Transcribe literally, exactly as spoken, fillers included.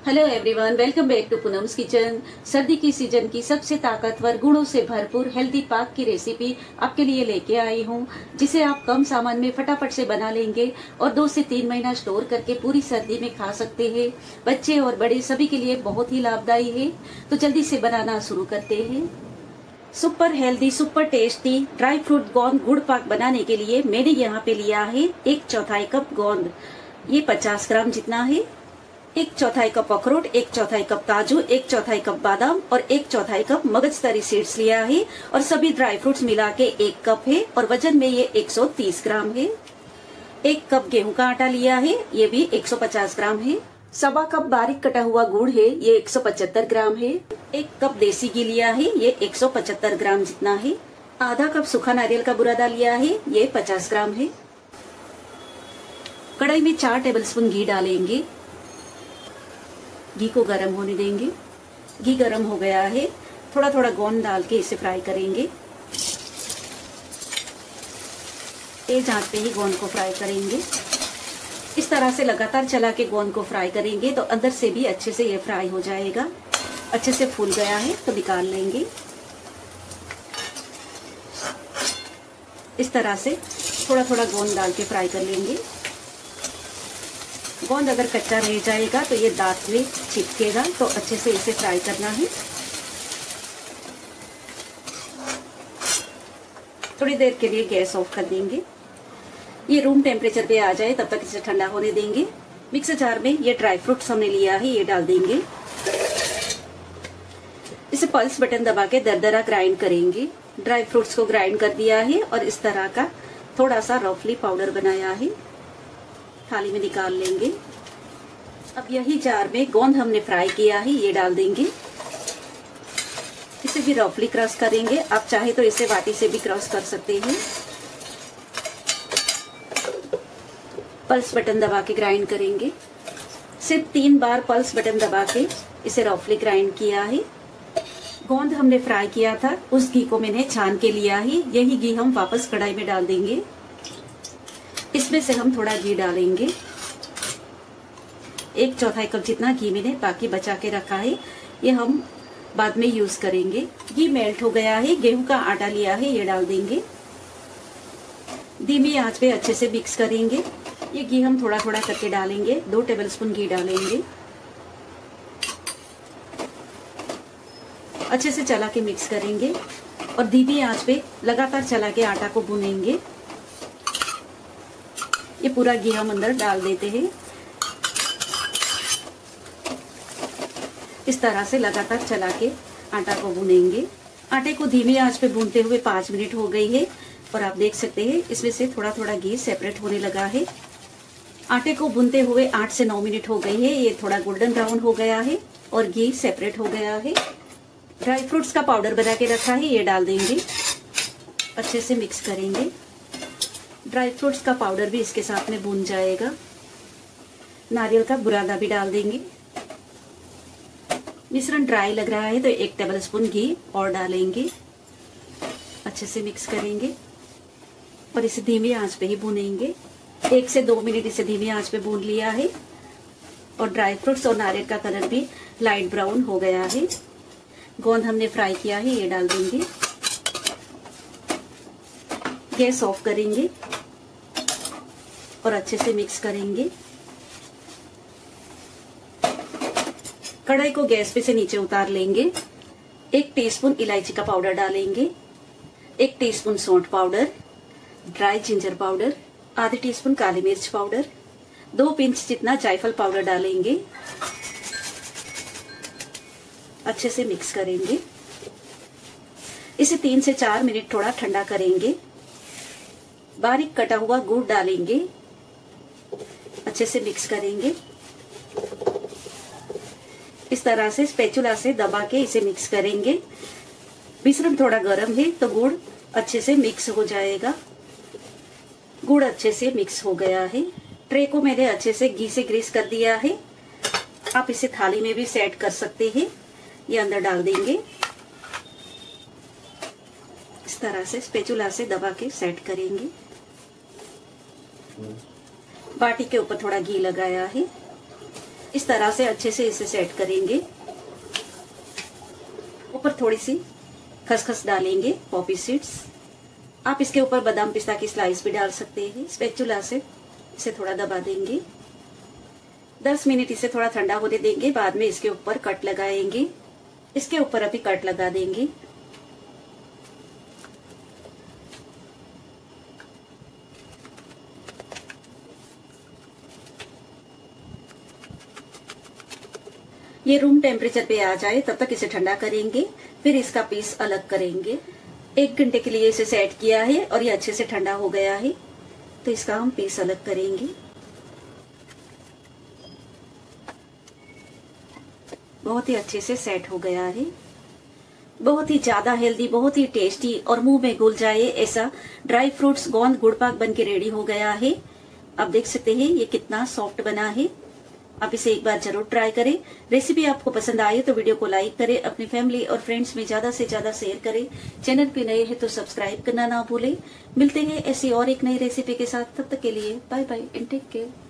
Hello everyone, welcome back to Poonam's kitchen. सर्दी की season की सबसे ताकतवर गुणों से भरपूर हेल्दी पाक की रेसिपी आपके लिए लेके आई हूँ, जिसे आप कम सामान में फटाफट से बना लेंगे और दो से तीन महीना स्टोर करके पूरी सर्दी में खा सकते हैं। बच्चे और बड़े सभी के लिए बहुत ही लाभदायी है। तो जल्दी से बनाना शुरू करते हैं। Super healthy super tasty dry fruit गोंद गुड़ पाक बनाने के लिए मैंने यहाँ पे लिया है एक चौथाई कप गोंद। ये पचास ग्राम जितना है। एक चौथाई कप अखरोट, एक चौथाई कप काजू, एक चौथाई कप बादाम और एक चौथाई कप मगजतरी सीड्स लिया है और सभी ड्राई फ्रूट्स मिला के एक कप है और वजन में ये एक सौ तीस ग्राम है। एक कप गेहूं का आटा लिया है, ये भी एक सौ पचास ग्राम है। सवा कप बारीक कटा हुआ गुड़ है, ये एक सौ पचहत्तर ग्राम है। एक कप देसी घी लिया है, ये एक सौ पचहत्तर ग्राम जितना है। आधा कप सूखा नारियल का बुरादा लिया है, ये पचास ग्राम है। कढ़ाई में चार टेबलस्पून घी डालेंगे। घी को गर्म होने देंगे। घी गर्म हो गया है, थोड़ा थोड़ा गोंद डाल के इसे फ्राई करेंगे। तेज आंच पे ही गोंद को फ्राई करेंगे। इस तरह से लगातार चला के गोंद को फ्राई करेंगे तो अंदर से भी अच्छे से ये फ्राई हो जाएगा। अच्छे से फूल गया है तो निकाल लेंगे। इस तरह से थोड़ा थोड़ा गोंद डाल के फ्राई कर लेंगे। गोंद अगर कच्चा रह जाएगा तो ये दांत में चिपकेगा, तो अच्छे से इसे फ्राई करना है। थोड़ी देर के लिए गैस ऑफ कर देंगे। ये रूम टेम्परेचर पे आ जाए तब तक इसे ठंडा होने देंगे। मिक्सर जार में ये ड्राई फ्रूट्स हमने लिया है, ये डाल देंगे। इसे पल्स बटन दबा के दरदरा ग्राइंड करेंगे। ड्राई फ्रूट्स को ग्राइंड कर दिया है और इस तरह का थोड़ा सा रफली पाउडर बनाया है। थाली में निकाल लेंगे। अब यही जार में गोंद हमने फ्राई किया है, ये डाल देंगे। इसे भी रफली क्रश करेंगे। आप चाहे तो इसे वाटी से भी क्रश कर सकते हैं। पल्स बटन दबा के ग्राइंड करेंगे। सिर्फ तीन बार पल्स बटन दबा के इसे रफली ग्राइंड किया है। गोंद हमने फ्राई किया था, उस घी को मैंने छान के लिया है। यही घी हम वापस कढ़ाई में डाल देंगे। इसमें से हम थोड़ा घी डालेंगे। एक चौथाई कप जितना घी मैंने बाकी बचा के रखा है, ये हम बाद में यूज करेंगे। घी मेल्ट हो गया है। गेहूं का आटा लिया है, ये डाल देंगे। धीमी आंच पे अच्छे से मिक्स करेंगे। ये घी हम थोड़ा थोड़ा करके डालेंगे। दो टेबलस्पून घी डालेंगे। अच्छे से चला के मिक्स करेंगे और धीमी आंच पे लगातार चला के आटा को भूनेंगे। ये पूरा घी हम अंदर डाल देते हैं। इस तरह से लगातार चला के आटा को भूनेंगे। आटे को धीमी आंच पे भूनते हुए पाँच मिनट हो गई है और आप देख सकते हैं इसमें से थोड़ा थोड़ा घी सेपरेट होने लगा है। आटे को भूनते हुए आठ से नौ मिनट हो गई है। ये थोड़ा गोल्डन ब्राउन हो गया है और घी सेपरेट हो गया है। ड्राई फ्रूट्स का पाउडर बना के रखा है, ये डाल देंगे। अच्छे से मिक्स करेंगे। ड्राई फ्रूट्स का पाउडर भी इसके साथ में भून जाएगा। नारियल का बुरादा भी डाल देंगे। मिश्रण ड्राई लग रहा है तो एक टेबलस्पून घी और डालेंगे। अच्छे से मिक्स करेंगे और इसे धीमी आंच पे ही भूनेंगे। एक से दो मिनट इसे धीमी आंच पे भून लिया है और ड्राई फ्रूट्स और नारियल का कलर भी लाइट ब्राउन हो गया है। गोंद हमने फ्राई किया है, ये डाल देंगे। गैस ऑफ करेंगे और अच्छे से मिक्स करेंगे। कढ़ाई को गैस पे से नीचे उतार लेंगे। एक टीस्पून इलायची का पाउडर डालेंगे। एक टीस्पून सौंठ पाउडर, ड्राई जिंजर पाउडर, आधी टीस्पून काली मिर्च पाउडर, दो पिंच जितना जायफल पाउडर डालेंगे। अच्छे से मिक्स करेंगे। इसे तीन से चार मिनट थोड़ा ठंडा करेंगे। बारीक कटा हुआ गुड़ डालेंगे। अच्छे से मिक्स करेंगे। इस तरह से स्पैचुला से दबा के इसे मिक्स करेंगे। मिश्रण थोड़ा गर्म है तो गुड़ अच्छे से मिक्स हो जाएगा। गुड़ अच्छे से मिक्स हो गया है। ट्रे को मैंने अच्छे से घी से ग्रीस कर दिया है। आप इसे थाली में भी सेट कर सकते हैं। ये अंदर डाल देंगे। इस तरह से स्पैचुला से दबा के सेट करेंगे। बाटी के ऊपर थोड़ा घी लगाया है। इस तरह से अच्छे से इसे सेट करेंगे। ऊपर थोड़ी सी खसखस डालेंगे, पॉपी सीड्स। आप इसके ऊपर बादाम पिस्ता की स्लाइस भी डाल सकते हैं। स्पैचुला से इसे थोड़ा दबा देंगे। दस मिनट इसे थोड़ा ठंडा होने देंगे। बाद में इसके ऊपर कट लगाएंगे। इसके ऊपर अभी कट लगा देंगे। ये रूम टेम्परेचर पे आ जाए तब तक इसे ठंडा करेंगे, फिर इसका पीस अलग करेंगे। एक घंटे के लिए इसे सेट किया है और ये अच्छे से ठंडा हो गया है, तो इसका हम पीस अलग करेंगे। बहुत ही अच्छे से सेट हो गया है। बहुत ही ज्यादा हेल्दी, बहुत ही टेस्टी और मुंह में घुल जाए ऐसा ड्राई फ्रूट्स गोंद गुड़ पाक बन के रेडी हो गया है। आप देख सकते हैं ये कितना सॉफ्ट बना है। आप इसे एक बार जरूर ट्राई करें। रेसिपी आपको पसंद आई तो वीडियो को लाइक करें, अपनी फैमिली और फ्रेंड्स में ज्यादा से ज्यादा शेयर करें। चैनल पे नए हैं तो सब्सक्राइब करना ना भूलें। मिलते हैं ऐसी और एक नई रेसिपी के साथ, तब तक के लिए bye bye and take care.